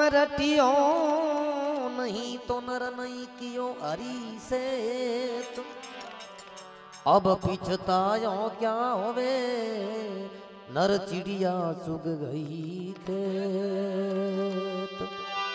रटियो नहीं तो नर नहीं कियो हरी से तुम अब पिछतायो क्या होवे नर चिड़िया चुग गई खेत।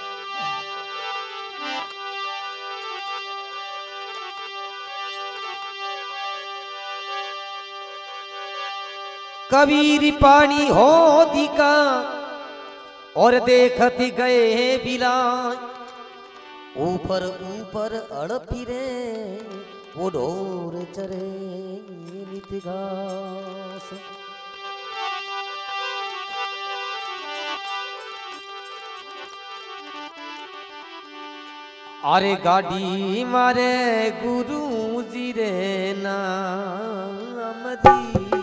कबीर पानी हो दिका और देखती गए बिलाय ऊपर ऊपर अड़ फिरे वो ढोर चरे नित घास। अरे गाड़ी मारे गुरु जी रे नाम दी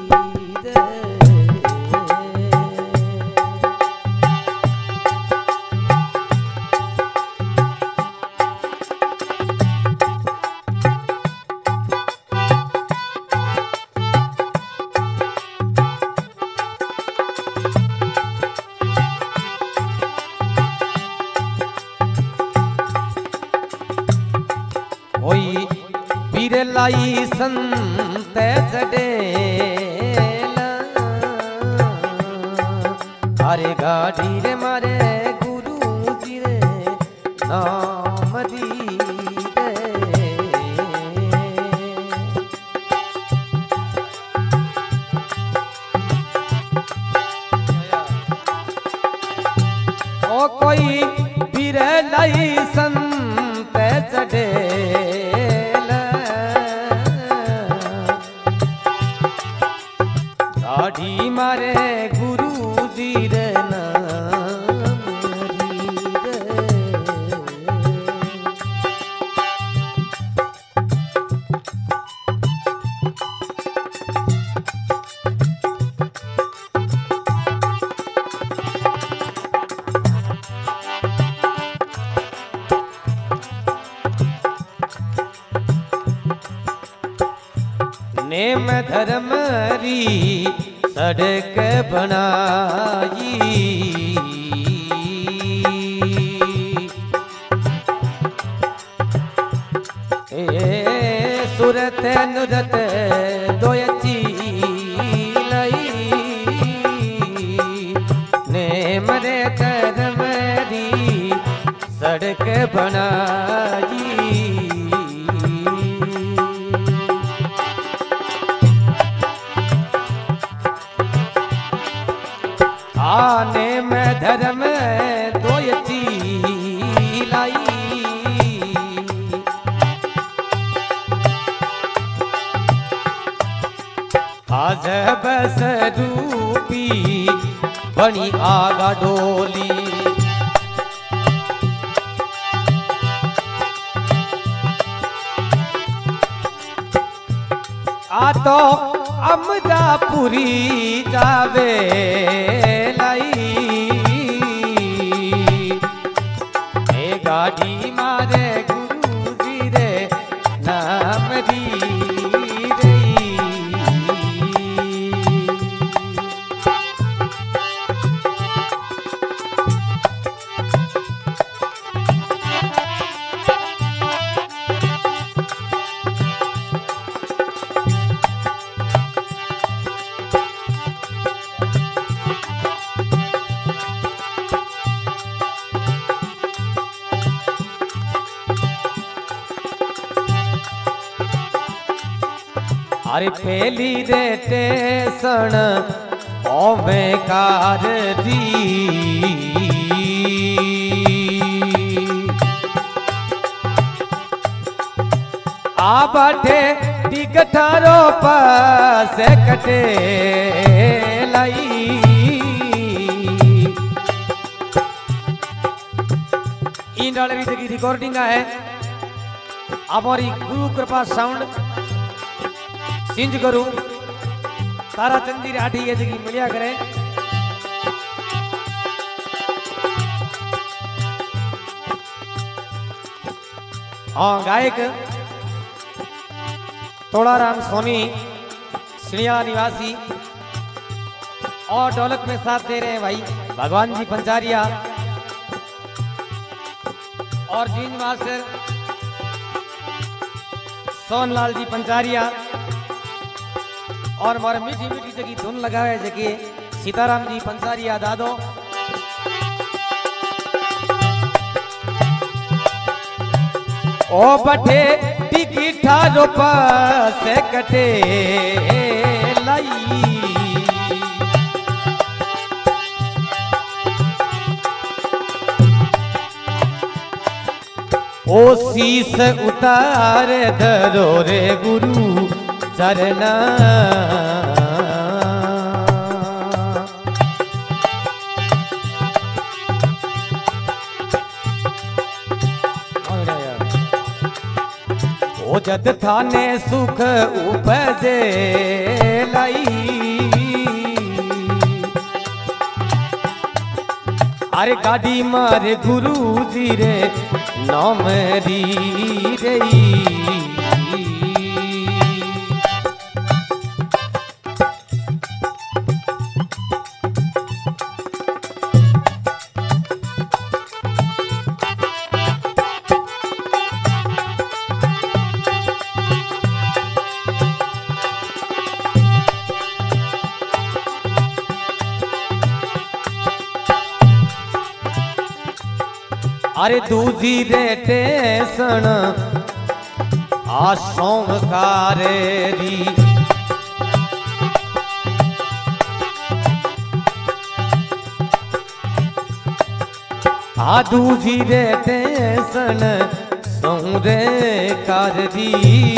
लाई संत चढ़ेला अरे गाड़ी रे मारे गुरु जी रे नाम दी दे। ओ कोई फिर लाई संत चढ़े गाड़ी मारे गुरु जी रे नाम दी नेम धर्म री सड़क बनाई सूरत नुरत दोयची लई नेम रे धर्म री सड़क बनाई आने में धर्म दोयची लाई आज बस रूपी बनी आगा डोली आ तो अमदापुरी जावे गाड़ी मारे गुरु जी रे नाम दी अरे पहली रे टेसन ओवे कार दी आ बाटे दिगठारो पास कटे लाई इन डालरी की रिकॉर्डिंग है हमारी गुरु कृपा साउंड सिंज करूं तारा चंदी राठी ये जगह मिलिया करे। हाँ गायक तोड़ाराम सोनी सिड़िया निवासी और ढोलक में साथ दे रहे हैं भाई भगवान जी पंचारिया और जींज मास्टर सोनलाल जी पंचारिया और हमारे मीठी मीठी जगी धुन लगावे जगी सीताराम जी पंचारिया दादो। ओ बठे टिकिठा रोपा से कटे लाई ओ शीस उतार धरो रे गुरु चरना ओ जद थाने सुख उपजे लाई अरे गाड़ी मारे गुरु जी रे नाम री रही अरे दूजी रे टेसन आशोंकारे री आ दूजी रे टेसन सौरे कार री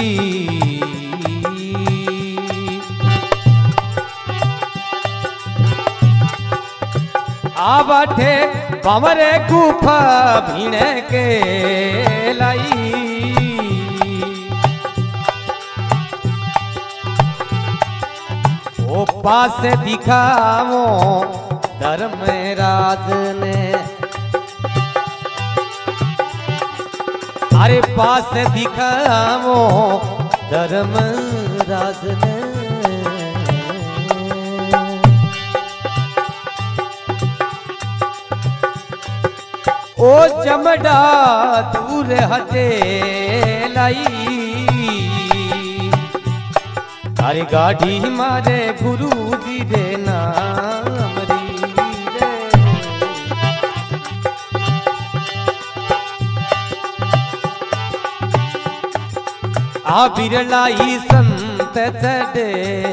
आ बाठे बामरे गुफा भीने के लाई ओ पास दिखावो धर्मराज ने अरे पास दिखावो धर्मराज ने ओ चमड़ा दूर हटे लाई अरे गाड़ी मारे गुरु जी रे नाम री रे आ बिरलाई संत चढ़े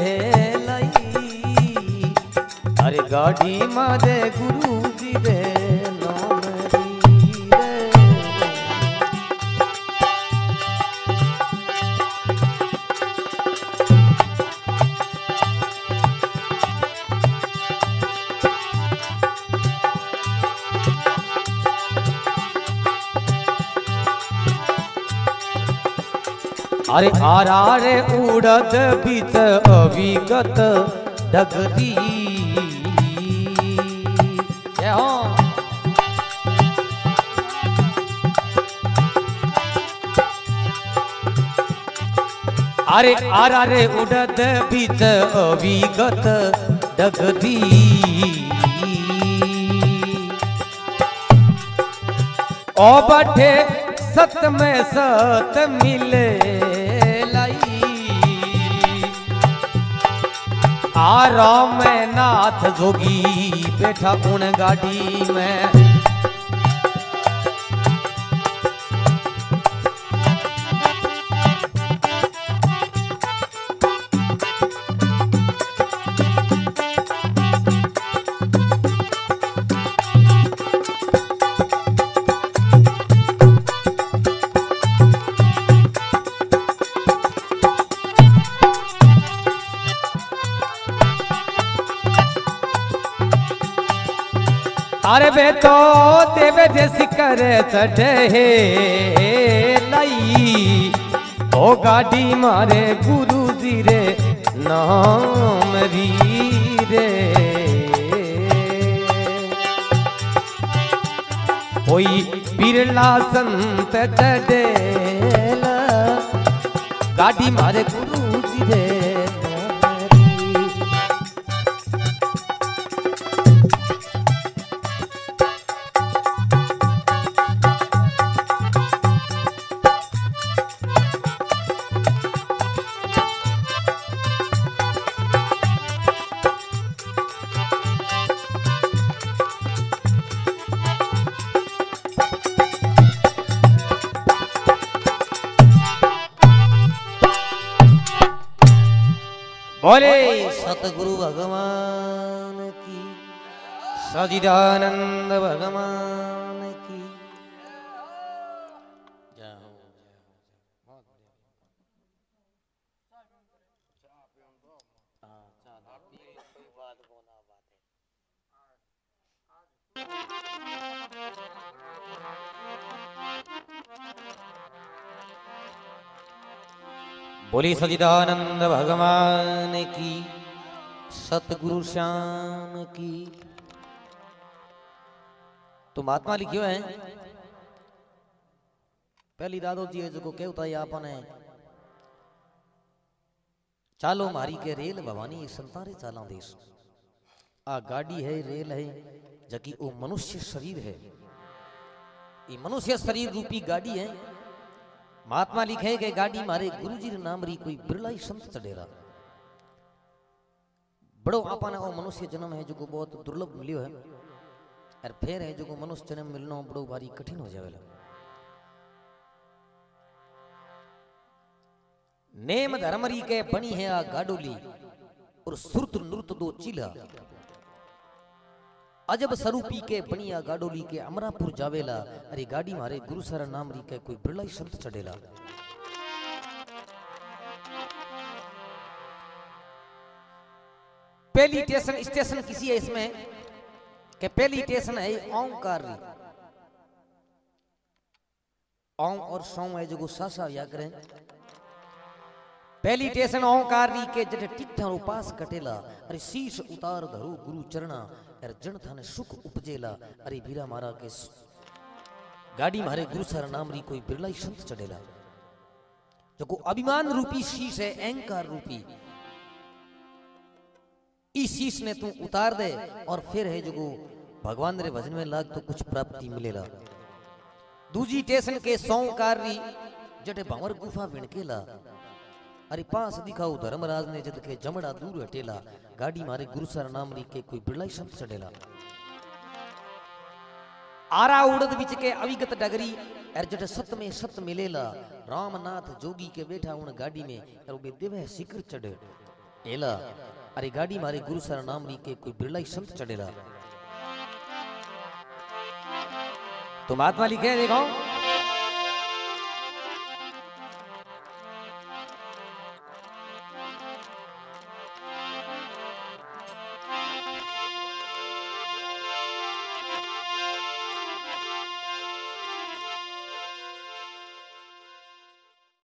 लाई अरे गाड़ी मारे गुरु जी रे अरे आरारे उड़द बीत अविगत डगरी अरे आरारे उड़द बीत अविगत डगरी ओ बठे सत में सत मिले आराम में नाथ जोगी बैठा उन गाड़ी में अरे बे तो देवे जैसी करे चढ़े लाई ओ गाड़ी मारे गुरु जी रे नाम री रे कोई बिरला संत चढ़े गाड़ी मारे गुरु जी रे बोले सतगुरु भगवान की, सच्चिदानंद भगवान की। बोली सच्चिदानंद भगवान की, सतगुरु श्याम की। तो महात्मा लिखियो है पहली दादो जी है जो कहता है आपने चालो मारी के रेल भवानी संतारे चाला देश। आ गाड़ी है रेल है जबकि वो मनुष्य शरीर है, ये मनुष्य शरीर रूपी गाड़ी है। महात्मा लिखे कि गाड़ी मारे गुरुजी नाम री कोई बिरला ही संत चढ़ेरा। बड़ो आपने वो मनुष्य जन्म है जो को बहुत दुर्लभ मिलियो है, और फिर है जो को मनुष्य जन्म मिलना बड़ो भारी कठिन हो जावेला। नेम धर्मरी के बनी है आ गाडोली और सुरत नृत दो चिल्हा। अजब स्वरूपी के बनिया गाडोली के अमरापुर जावेला। अरे गाड़ी मारे गुरु सर नाम री के कोई बिरला ही संत चढ़ेला। पहली स्टेशन किसी है इसमें कि पहली स्टेशन है ओंकार री। ओं और सौ है जो सासा या करें। पहली स्टेशन ओंकार री के जटे टिकठा उपास कटेला। अरे शीश उतार धरो गुरु चरणा अरे जन थाने सुख उपजेला। अरे बीरा मारा के गाड़ी मारे गुरु सर नाम री कोई बिरला ही संत चढ़ेला। जो को अभिमान रूपी शीश है अहंकार रूपी, इस शीश ने तू उतार दे और फिर है जो को भगवान रे भजन में लाग तो कुछ प्राप्ति मिलेला। दूजी स्टेशन के सौकार री जटे भंवर गुफा विणकेला। अरे पास दिखाओ धर्मराज ने जद के जमड़ा दूर हटेला। गाड़ी मारे गुरु सर नाम री के कोई बिरला ही संत चढ़ेला। आरा उड़द बिच के अविगत डगरी और जट सत में सत मिलेला। रामनाथ जोगी के बैठा उन गाड़ी में और बे देवे शिखर चढ़े एला। अरे गाड़ी मारे गुरु सर नाम री के कोई बिरला ही संत चढ़ेला। तो महात्मा लिखे देखो